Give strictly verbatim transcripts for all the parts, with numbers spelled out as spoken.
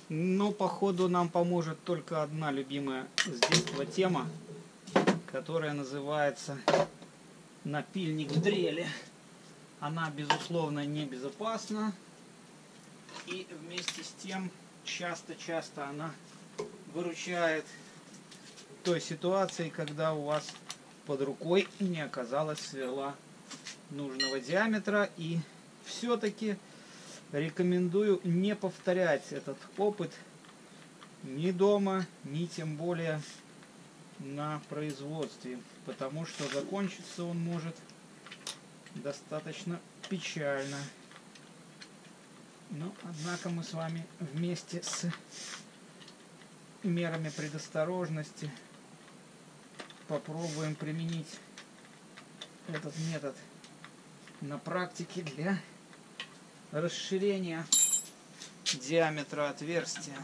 Но походу нам поможет только одна любимая с детства тема, которая называется напильник в дреле. Она безусловно небезопасна, и вместе с тем часто-часто она выручает в той ситуации, когда у вас под рукой не оказалось сверла нужного диаметра. И все-таки рекомендую не повторять этот опыт ни дома, ни тем более на производстве, потому что закончиться он может достаточно печально. Но однако мы с вами вместе с мерами предосторожности попробуем применить этот метод на практике для расширения диаметра отверстия.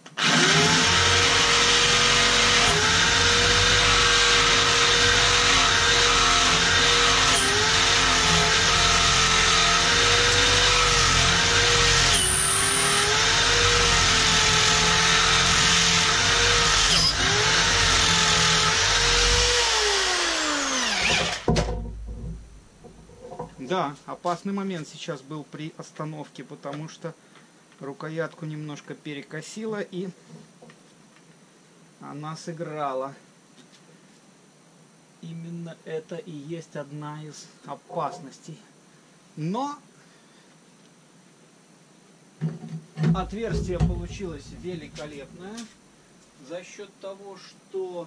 Да, опасный момент сейчас был при остановке, потому что рукоятку немножко перекосило, и она сыграла. Именно это и есть одна из опасностей. Но отверстие получилось великолепное за счет того, что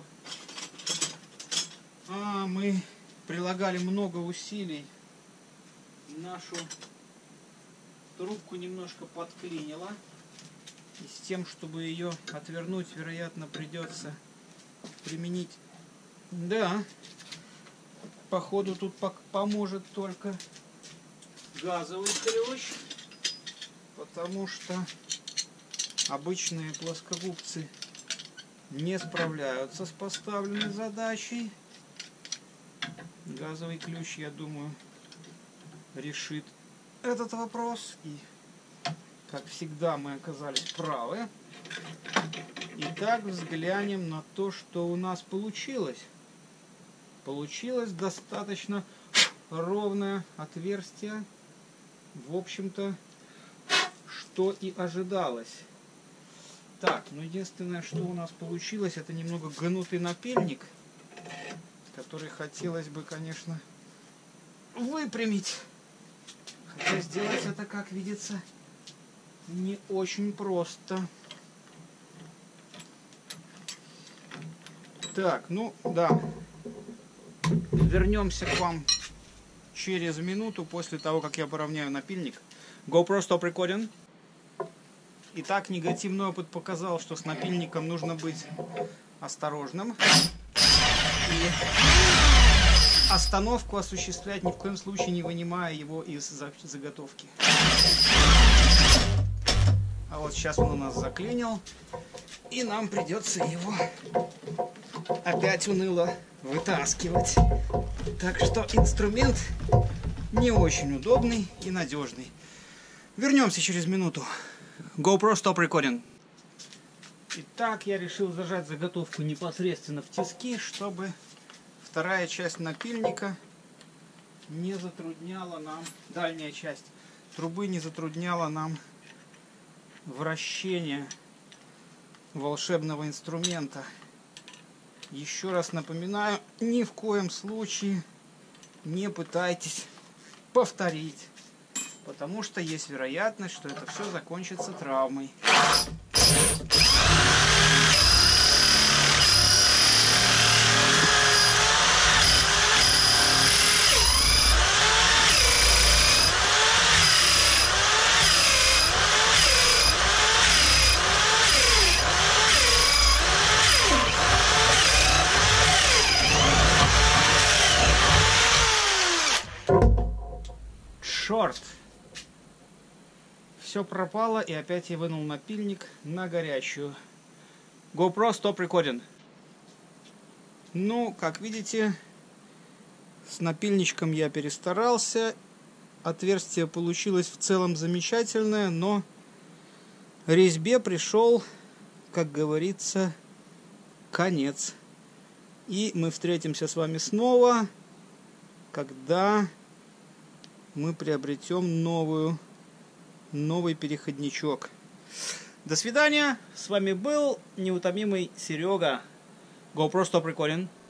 а, мы прилагали много усилий. Нашу трубку немножко подклинило, и с тем, чтобы ее отвернуть, вероятно, придется применить. Да, походу тут поможет только газовый ключ, потому что обычные плоскогубцы не справляются с поставленной задачей. Газовый ключ, я думаю, решит этот вопрос. И, как всегда, мы оказались правы. Итак, взглянем на то, что у нас получилось. Получилось достаточно ровное отверстие. В общем-то, что и ожидалось. Так, ну единственное, что у нас получилось, это немного гнутый напильник, который хотелось бы, конечно, выпрямить. Хотя сделать это, как видится, не очень просто. Так, ну да. Вернемся к вам через минуту после того, как я поравняю напильник. GoPro Stop Recording. Итак, негативный опыт показал, что с напильником нужно быть осторожным. И остановку осуществлять ни в коем случае не вынимая его из заготовки. А вот сейчас он у нас заклинил, и нам придется его опять уныло вытаскивать. Так что инструмент не очень удобный и надежный. Вернемся через минуту. GoPro Stop Recording. Итак, я решил зажать заготовку непосредственно в тиски, чтобы вторая часть напильника не затрудняла нам, дальняя часть трубы не затрудняла нам вращение волшебного инструмента. Еще раз напоминаю, ни в коем случае не пытайтесь повторить, потому что есть вероятность, что это все закончится травмой. Шорт. Все пропало, и опять я вынул напильник на горячую. GoPro Stop Recording. Ну, как видите, с напильничком я перестарался. Отверстие получилось в целом замечательное, но резьбе пришел, как говорится, конец. И мы встретимся с вами снова, когда мы приобретем новую, новый переходничок. До свидания. С вами был неутомимый Серега. GoPro Stop Recording.